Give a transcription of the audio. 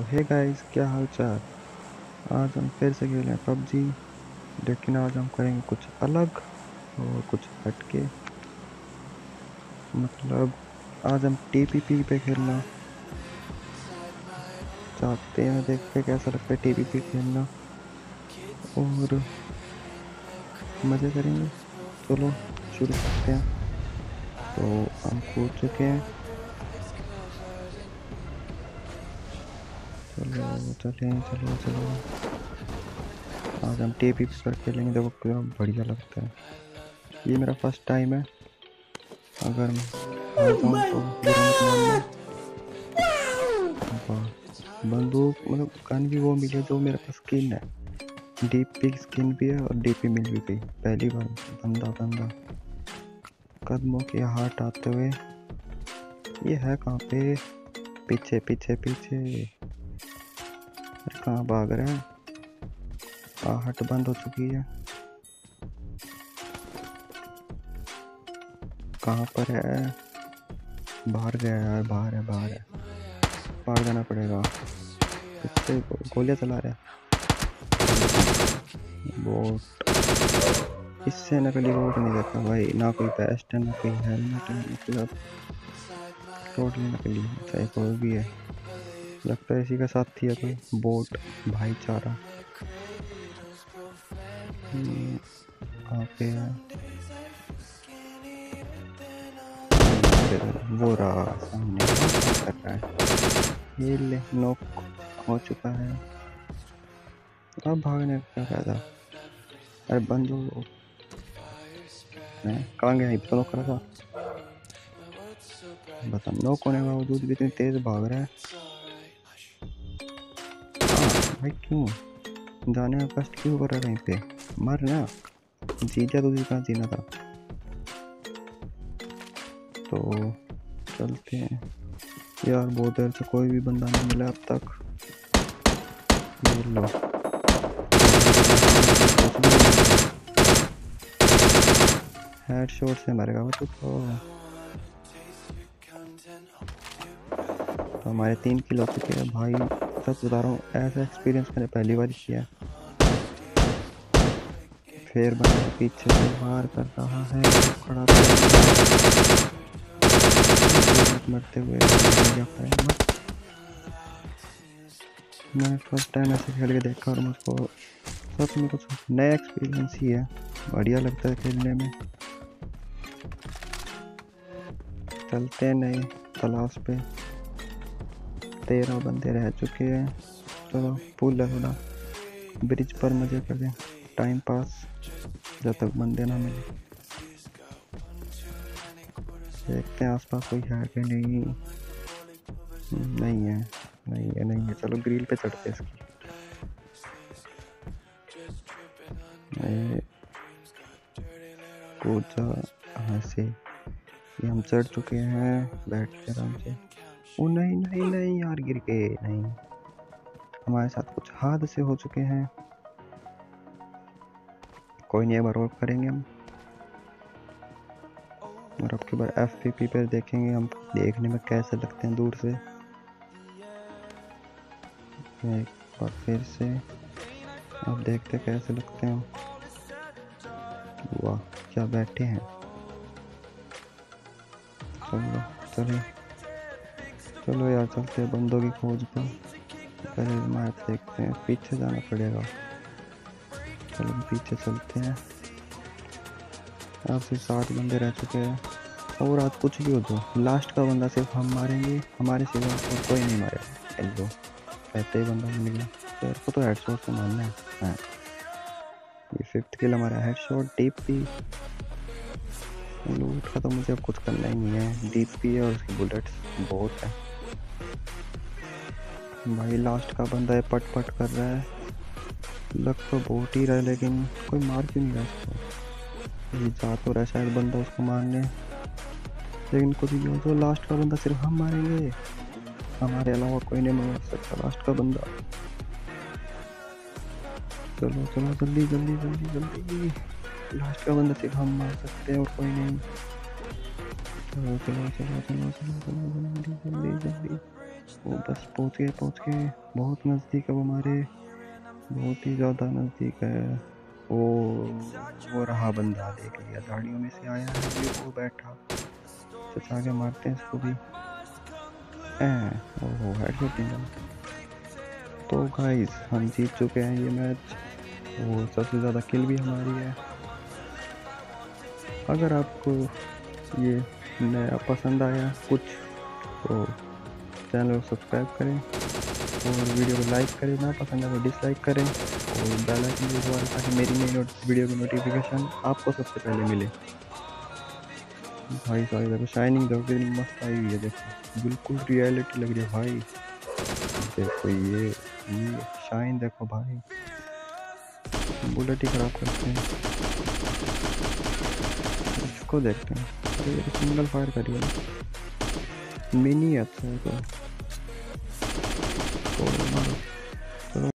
Hey guys, क्या हाल चाल। आज हम फिर से खेलें पबजी। लेकिन आज हम करेंगे कुछ अलग और कुछ हटके। मतलब आज हम टीपीपी पे खेलना चाहते हैं। देखते हैं कैसा लगता है टीपीपी खेलना और मज़े करेंगे। चलो शुरू करते हैं। तो हम कूद चुके हैं। चलो चलें, चलो चलो। आज हम टीपीपी पर खेलेंगे। देखो कितना बढ़िया लगता है। ये मेरा फर्स्ट टाइम है। अगर मैं हार जाऊँ तो बुरा मत मानना। वाह, बंदूक मतलब गन भी वो मिली जो मेरे पास स्किन है। डीपी की स्किन भी है और डीपी मिल भी गई पहली बार। बंदा बंदा कदमों के हाथ आते हुए। ये है कहाँ पे? पीछे पीछे पीछे। अरे कहाँ भाग रहा है? आहट बंद हो चुकी है। कहाँ पर है? बाहर गया है, बाहर है, बाहर है। बाहर जाना पड़ेगा। किससे गोलियां चला रहा है? बोट। इससे नकली बोट नहीं देखा भाई। ना कोई वेस्ट है, ना कोई हेलमेट है। मतलब टोटली नकली है, चाहे कोई भी है। लगता है इसी का साथी है कोई। बोट भाईचारा। कहाँ पे है? वो रहा सामने। क्या कर रहा है? ये ले, नॉक हो चुका है। अब भागने का क्या फायदा? अरे बंदो कहाँ गया? इतना नॉक करा था। बता, नॉक होने के बावजूद भी इतनी तेज भाग रहा है। भाई क्यों जाने में कष्ट क्यों कर रहा है? कहीं पे मर ना। जीजा तुझे कहाँ जीना था। तो चलते हैं यार। बहुत देर से कोई भी बंदा नहीं मिला अब तक। ये लो, हेडशॉट से मरेगा वो तो हमारे 3 किल हो चुके हैं भाई। सच बता रहा हूँ, ऐसा एक्सपीरियंस मैंने पहली बार किया। फिर बंदा पीछे से वार कर रहा है। खड़ा मरते हुए मैं फर्स्ट टाइम ऐसे खेल के देखा और मुझको सच में कुछ नया एक्सपीरियंस ही है। बढ़िया लगता है खेलने में। चलते हैं नए तलाश पे। 13 बंदे रह चुके हैं। चलो पुल है थोड़ा, ब्रिज पर मजे कर दें, टाइम पास जब तक बंदे ना मिले। देखते हैं आसपास कोई है कि नहीं। नहीं है, नहीं है, नहीं है। चलो ग्रिल पे चढ़ते इसकी। कूदा यहाँ से। ये हम चढ़ चुके हैं, बैठ के आराम से। ओ नहीं नहीं नहीं यार, गिर गए। नहीं, हमारे साथ कुछ हादसे हो चुके हैं। कोई नहीं, बार और करेंगे हम। और अब की बार एफपीपी पर देखेंगे हम, देखने में कैसे लगते हैं दूर से। एक बार फिर से अब देखते कैसे लगते हैं। वाह क्या बैठे हैं। चलो चलो चलो यार, चलते हैं बंदों की खोज पर। पहले मैप देखते हैं, पीछे जाना पड़ेगा। चलो पीछे चलते हैं। अब सिर्फ 7 बंदे रह चुके हैं। और आज कुछ भी हो जाए, लास्ट का बंदा सिर्फ हम मारेंगे। हमारे सिवा और कोई नहीं मारेगा। लो, कहते ही बंदा मिल गया। तेरे को तो हेडशॉट से मारना है। हाँ, ये 5th किल हमारा हेडशॉट। डीपी लूट का तो मुझे अब कुछ करना ही नहीं है। डीपी है और उसकी बुलेट्स बहुत है भाई। लास्ट का बंदा है, पट पट कर रहा है। लग तो बहुत ही रहा है, लेकिन कोई मार क्यों नहीं रहा इसको। ये जा तो रहा है शायद बंदा उसको मारने, लेकिन कुछ भी हो तो लास्ट का बंदा सिर्फ हम मारेंगे। हमारे अलावा कोई नहीं मार सकता लास्ट का बंदा। चलो चलो जल्दी जल्दी जल्दी जल्दी। लास्ट का बंदा सिर्फ हम मार सकते हैं और कोई नहीं। चलो चलो चलो चलो चलो चलो जल्दी जल्दी जल्दी। वो बस पहुंच गए, बहुत नज़दीक है वो हमारे, बहुत ही ज़्यादा नज़दीक है। वो रहा बंदा, देख लिया, गाड़ियों में से आया है ये, वो बैठा। चचा के मारते हैं इसको भी। ओहो, हेडशॉट नहीं लगा। तो गाइस हम जीत चुके हैं ये मैच, वो सबसे ज़्यादा किल भी हमारी है। अगर आपको ये नया पसंद आया कुछ तो चैनल को सब्सक्राइब करें और वीडियो को लाइक करें, ना पसंद है तो डिसलाइक करें और बेल आइकन भी दबाएं ताकि मेरी नई वीडियो की नोटिफिकेशन आपको सबसे पहले मिले। भाई साहब देखो शाइनिंग देखो कितनी मस्त आई हुई है, देखो बिल्कुल रियलिटी लग रही है भाई। देखो ये शाइन देखो भाई, बुलेट ही खराब करते हैं। इसको देखते हैं, अरे ये सिंगल फायर करिए, मिनी अच्छा है तो